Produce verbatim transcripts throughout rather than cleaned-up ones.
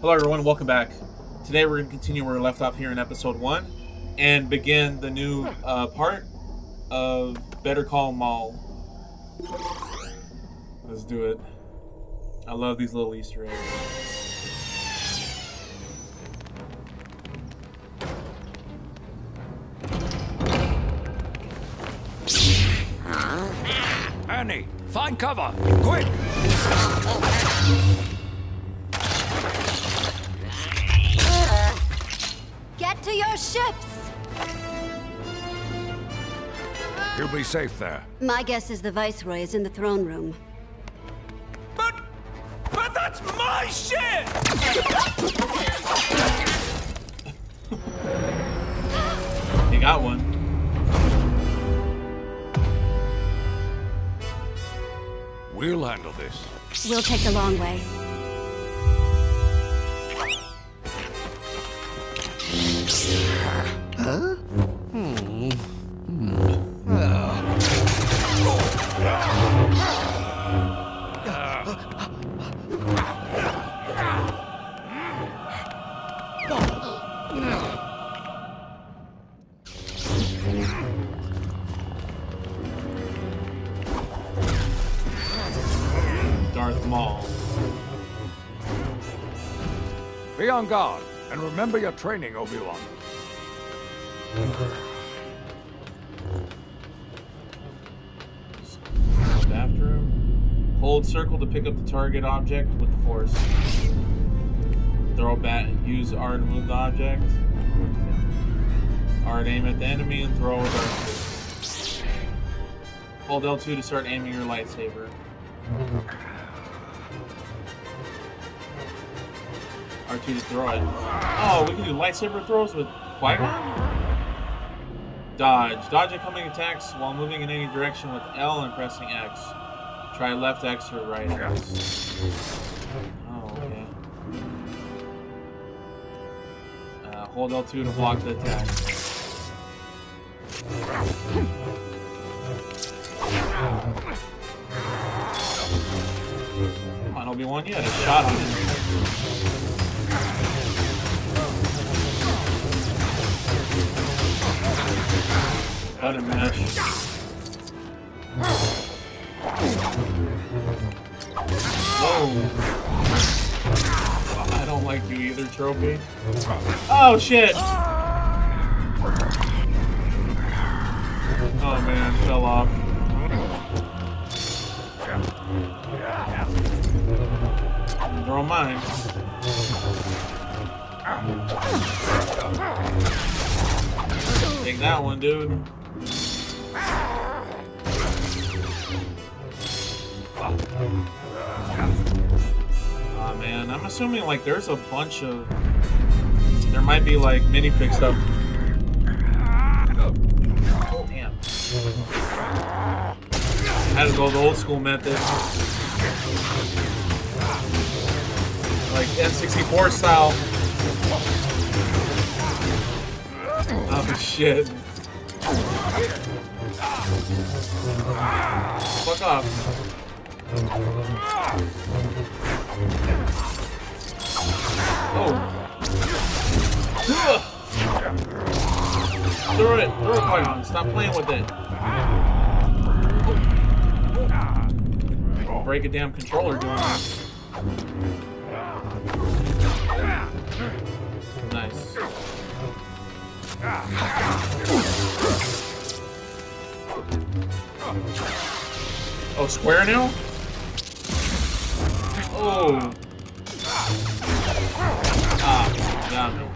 Hello everyone, welcome back. Today we're going to continue where we left off here in episode one and begin the new uh, part of Better Call Maul. Let's do it. I love these little Easter eggs. Annie, find cover! Quick! Get to your ships! You'll be safe there. My guess is the Viceroy is in the throne room. But... but that's my shit! You got one. We'll handle this. We'll take the long way. Huh? Hmm. Darth Maul. Be on guard, and remember your training, Obi-Wan. After him. Hold circle to pick up the target object with the force. Throw bat. Use R to move the object. R to aim at the enemy and throw with R two. Hold L two to start aiming your lightsaber. R two to throw it. Oh, we can do lightsaber throws with Qui-Gon? Dodge. Dodge incoming attacks while moving in any direction with L and pressing X. Try left X or right X. Oh, okay. Uh, hold L two to block the attack. Come on, Obi-Wan, you had a shot on him. Button mash. Whoa. I don't like you either, Trophy. Oh, shit! Oh, man, fell off. Throw mine. Take that one, dude. Aw, man, I'm assuming like there's a bunch of... There might be like minifig stuff. Damn. I had to go the old school method. Like N sixty-four style. Oh shit. Fuck off. Oh. Throw it. Throw it, Qui-Gon. Stop playing with it. I'll break a damn controller doing this. Nice. Oh, square now? Oh. Ah, got me.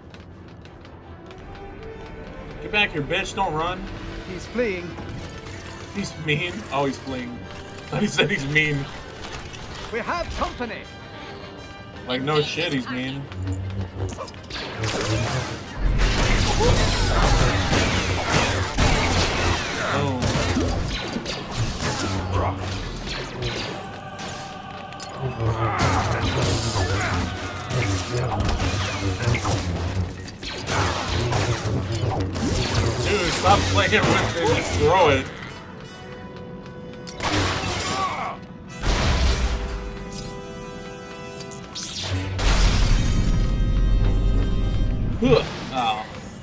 Get back here, bitch. Don't run. He's fleeing. He's mean. Oh, he's fleeing. I thought he said he's mean. We have company. Like, no shit, he's mean. Oh. Dude, stop playing with it, just throw it. Huh. Oh.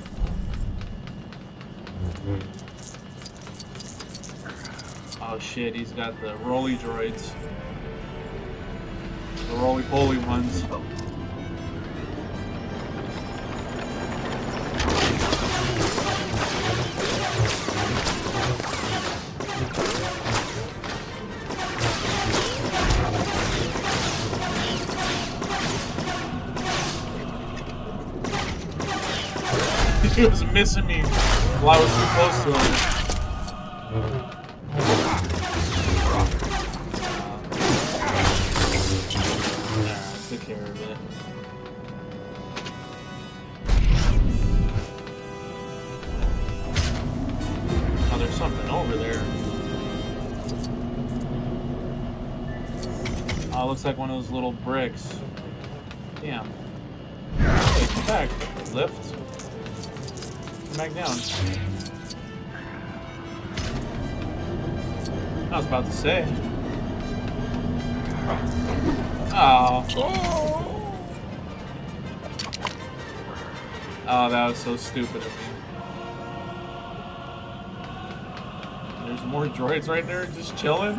Oh shit, he's got the roly droids. The roly-poly ones. He was missing me while I was too close to him. Alright, I took care of it. Oh, there's something over there. Oh, it looks like one of those little bricks. Damn. Hey, come back. Lift. Back down. I was about to say. Oh. Oh, that was so stupid of me. There's more droids right there just chilling.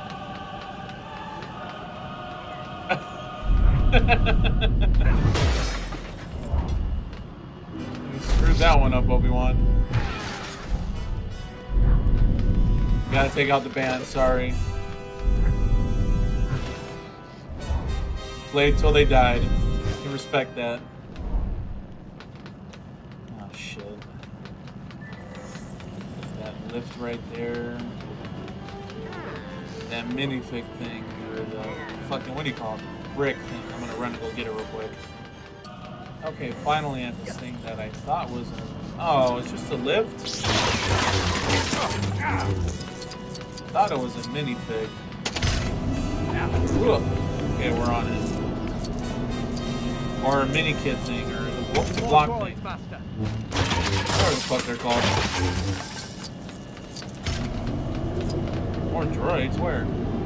You screwed that one up, Obi-Wan. Gotta take out the band, sorry. Played till they died. You can respect that. Oh shit. That lift right there. That minifig thing, or the fucking, what do you call it? Brick thing. I'm gonna run and go get it real quick. Okay, finally at this thing that I thought was a... Oh, it's just a lift? Thought it was a minifig. Okay, we're on it. Or a mini kit thing, or the, the block thing. Whatever the fuck they're called. More droids, where?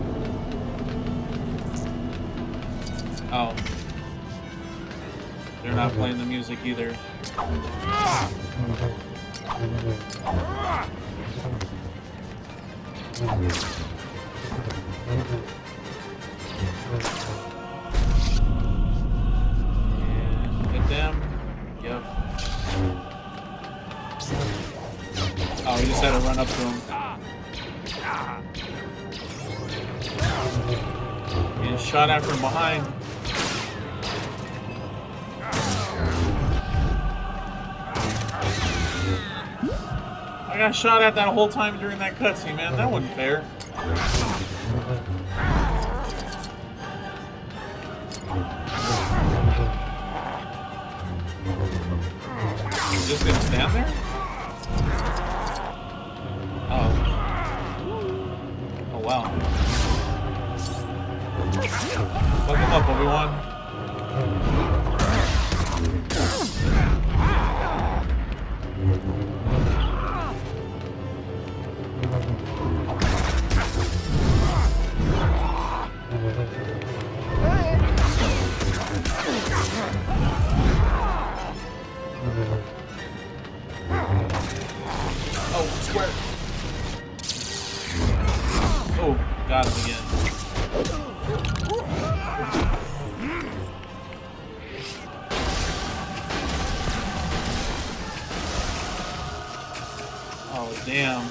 Oh. They're not playing the music either. And hit them. Yep. Oh, we just had to run up to him. And shot at from behind. I got shot at that whole time during that cutscene, man. That wasn't fair. You just gonna stand there? Oh. Oh, wow. Fuck him up, Obi-Wan. Oh, square. Oh, got him again. Oh, damn.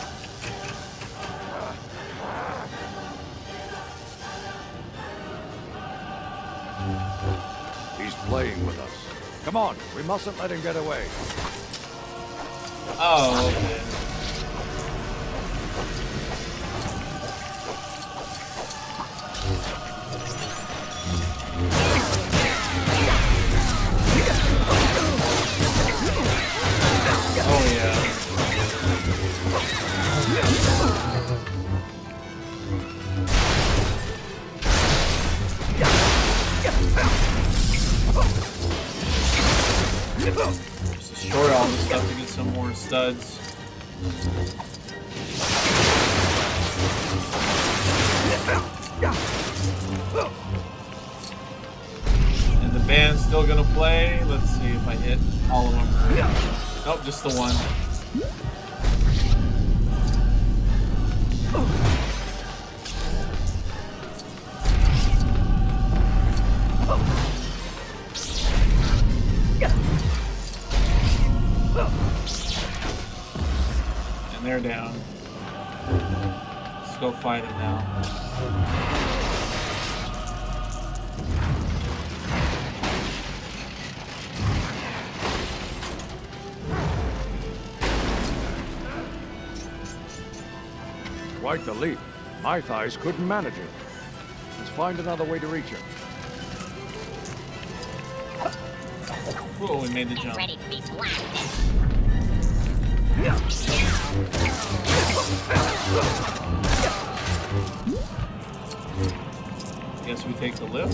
He's playing with us. Come on, we mustn't let him get away. Oh, okay. Oh, yeah. Just destroy all this stuff to get some more studs. And the the band's still gonna play. Let's see if I hit all of them. Nope, just the one. And they're down. Let's go fight him now. Quite the leap. My thighs couldn't manage it. Let's find another way to reach him. Whoa, we made the jump. Ready to be blasted. Guess we take the lift.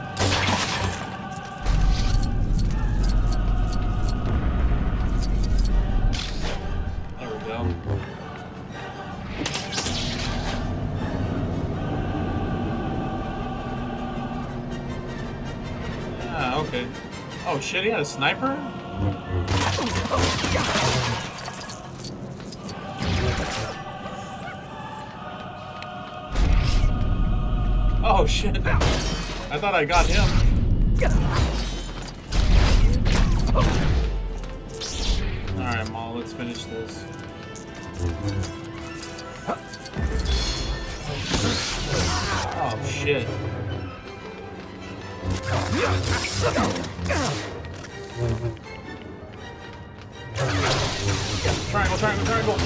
There we go. Ah, okay. Oh shit, he had a sniper? Oh shit. I thought I got him. Alright, Maul, let's finish this. Oh shit. Triangle, triangle, triangle.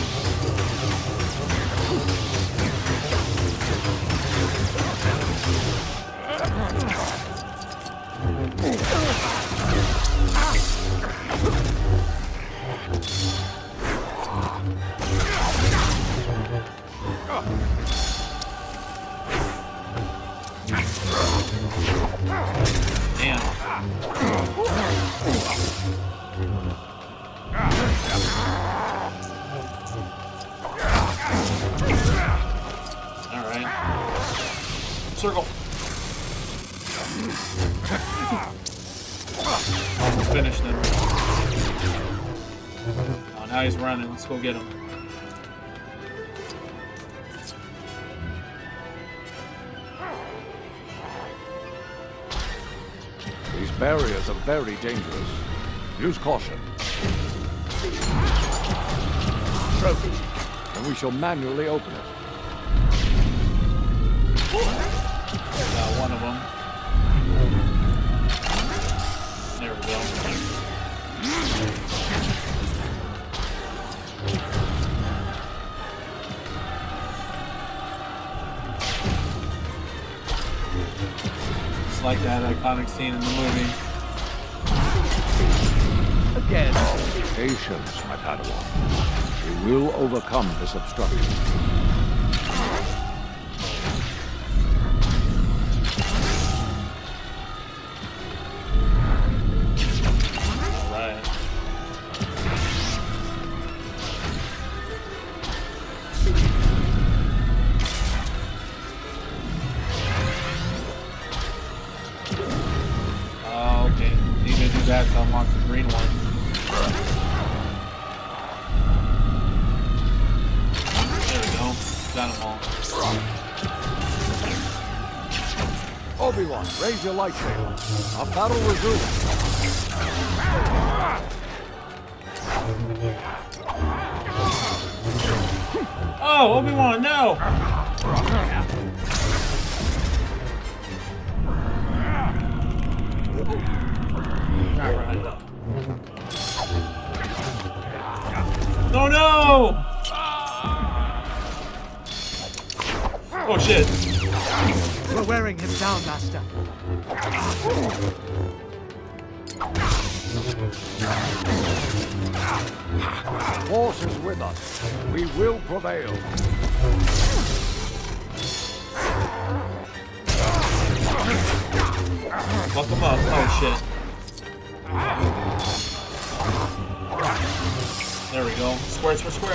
Damn. Alright. Circle. Let's finish them. Oh, now he's running. Let's go get him. These barriers are very dangerous. Use caution. Trophy. And we shall manually open it. Got one of them. There we go. It's like that iconic scene in the movie. Again. Patience, my Padawan. We will overcome this obstruction. Alright. Oh, okay. Need to do that to unlock the green one. There we go. Got them all. Obi-Wan, raise your lightsaber. Our battle resumes. Oh, Obi-Wan, no! Alright. No, no! Oh, shit. We're wearing him down, Master. The Force is with us. We will prevail. Fuck him up. Oh, shit. There we go. Square, square, square.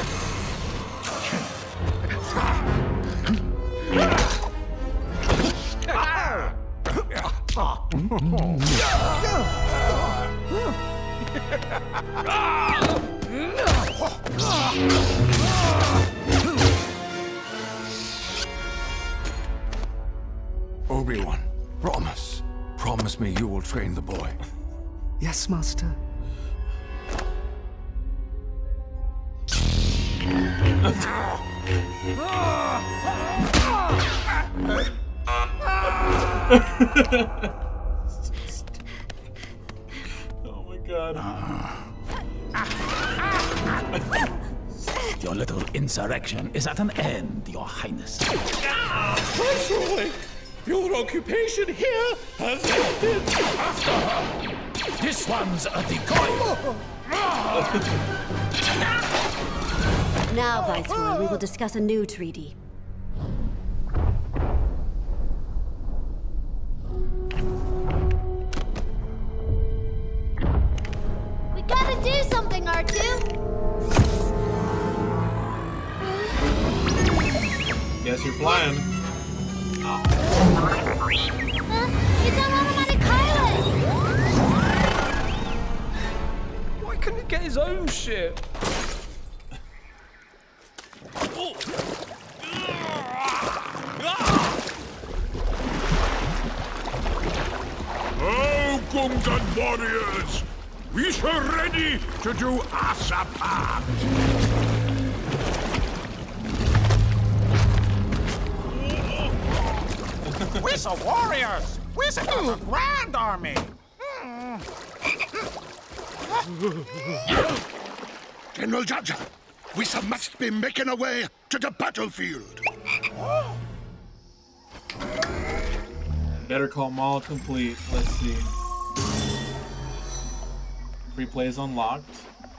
Obi-Wan, promise. Promise me you will train the boy. Yes, Master. Oh my god. Your little insurrection is at an end, Your Highness. Viceroy, your occupation here has ended. After her! This one's a decoy! Now, Viceroy, we will discuss a new treaty. We gotta do something, R two! Guess you're flying. Huh? It's an automatic pilot! Why couldn't he get his own ship? Oh, Gungan warriors! We are ready to do Asa part! We're the warriors! We're the grand army! General Jaja, we must be making our way to the battlefield. Better Call Maul complete. Let's see. Free plays unlocked.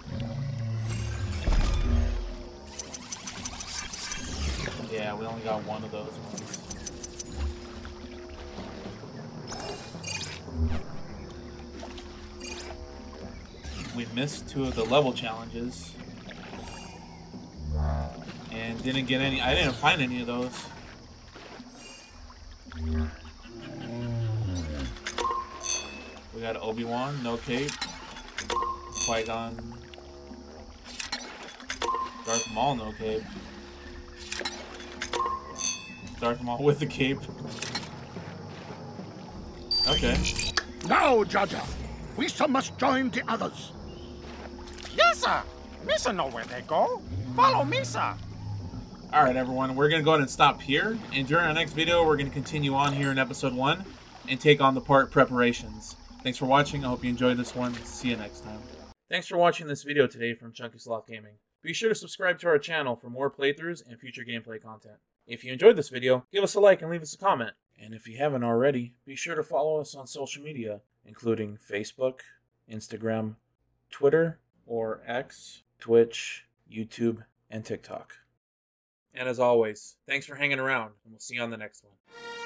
Yeah, we only got one of those ones. We missed two of the level challenges. And didn't get any, I didn't find any of those. We got Obi-Wan, no cape. Qui-Gon. Darth Maul, no cape. Darth Maul with the cape. Okay. Now, Jaja, we must join the others. Yes, sir! Misa know where they go. Follow Misa. Alright, everyone, we're going to go ahead and stop here. And during our next video, we're going to continue on here in episode one and take on the part preparations. Thanks for watching. I hope you enjoyed this one. See you next time. Thanks for watching this video today from Chunky Sloth Gaming. Be sure to subscribe to our channel for more playthroughs and future gameplay content. If you enjoyed this video, give us a like and leave us a comment. And if you haven't already, be sure to follow us on social media, including Facebook, Instagram, Twitter, or X, Twitch, YouTube, and TikTok. And as always, thanks for hanging around, and we'll see you on the next one.